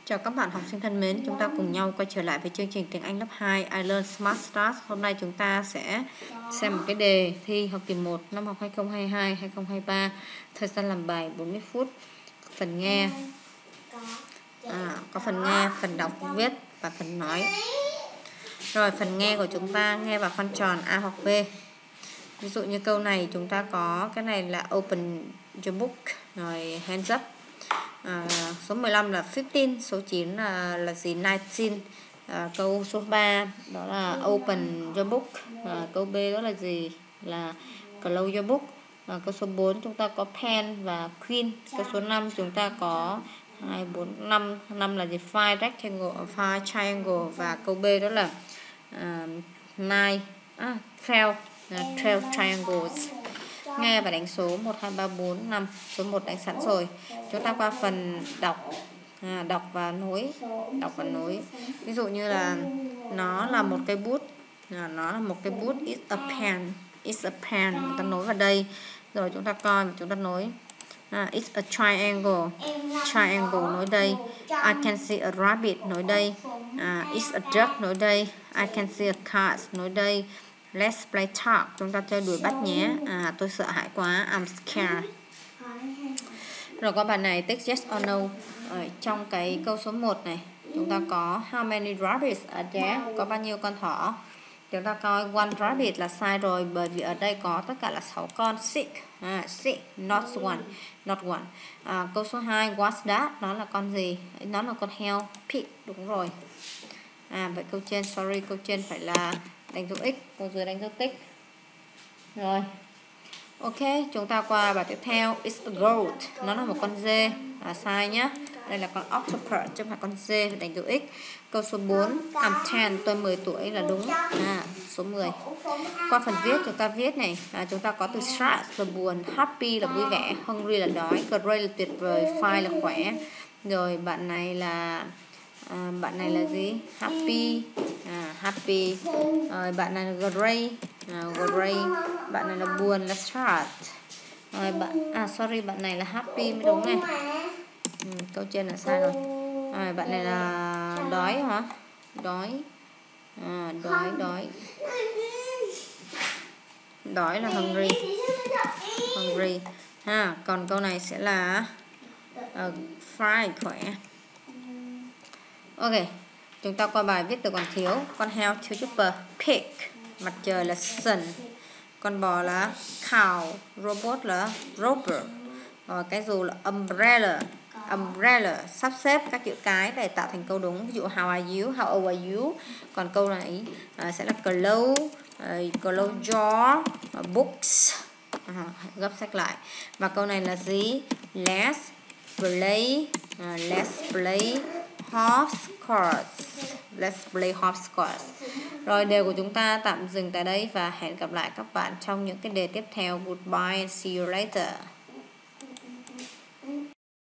Chào các bạn học sinh thân mến, chúng ta cùng nhau quay trở lại với chương trình tiếng Anh lớp 2 I Learn Smart Start. Hôm nay chúng ta sẽ xem một cái đề thi học kỳ 1 năm học 2022-2023. Thời gian làm bài 40 phút. Phần nghe, có phần nghe, phần đọc viết và phần nói. Rồi phần nghe của chúng ta nghe vào khoanh tròn A hoặc B. Ví dụ như câu này chúng ta có cái này là open your book, rồi hands up. Số 15 là 15, số 9 là gì? 19. Câu số 3 đó là open your book. Câu B đó là gì? Là close your book. Câu số 4 chúng ta có pen và queen. Câu số 5 chúng ta có 2, 4, 5. 5 là gì? Five rectangle, five triangle. Và câu B đó là 12 triangles. Nghe và đánh số 1, 2, 3, 4, 5. Số 1 đánh sẵn rồi. Chúng ta qua phần đọc. Đọc và nối. Ví dụ như là nó là một cây bút. Nó là một cây bút. It's a pen. Chúng ta nối vào đây. Rồi chúng ta coi và chúng ta nối. It's a triangle nối đây. I can see a rabbit nối đây. It's a duck nối đây. I can see a cat nối đây. Let's play tag. Chúng ta chơi đuổi bắt nhé. Tôi sợ hãi quá. I'm scared. Rồi có bài này take yes or no. Trong cái câu số 1 này chúng ta có how many rabbits are there? Có bao nhiêu con thỏ? Chúng ta coi one rabbit là sai rồi, bởi vì ở đây có tất cả là 6 con. Six, not one. Câu số 2 what's that? Nó là con gì? Nó là con heo. Pig, đúng rồi. Vậy câu trên phải là đánh dấu x, câu dưới đánh dấu tích. Rồi. Ok, chúng ta qua bài tiếp theo. It's a goat. Nó là một con dê. Sai nhá. Đây là con octopus chứ không phải con dê, phải đánh dấu x. Câu số 4, I'm 10, tôi 10 tuổi là đúng. Số 10. Qua phần viết chúng ta viết này, chúng ta có từ sad là buồn, happy là vui vẻ, hungry là đói, great là tuyệt vời, fine là khỏe. Rồi bạn này là gì? Happy. Rồi bạn này là great. Bạn này là buồn là sad. Rồi bạn này là happy mới đúng này. Câu trên là sai rồi. Bạn này là đói hả? Đói là hungry. Còn câu này sẽ là fine khỏe. Ok, chúng ta qua bài viết từ còn thiếu. Con heo thiếu chữ pig, mặt trời là sun, con bò là cow, robot là rover, rồi cái dù là umbrella. Sắp xếp các chữ cái để tạo thành câu đúng. Ví dụ how are you, how old are you. Còn câu này sẽ là close your books, gấp sách lại. Và câu này là gì? Let's play hopscotch. Rồi đề của chúng ta tạm dừng tại đây và hẹn gặp lại các bạn trong những cái đề tiếp theo. Goodbye and see you later.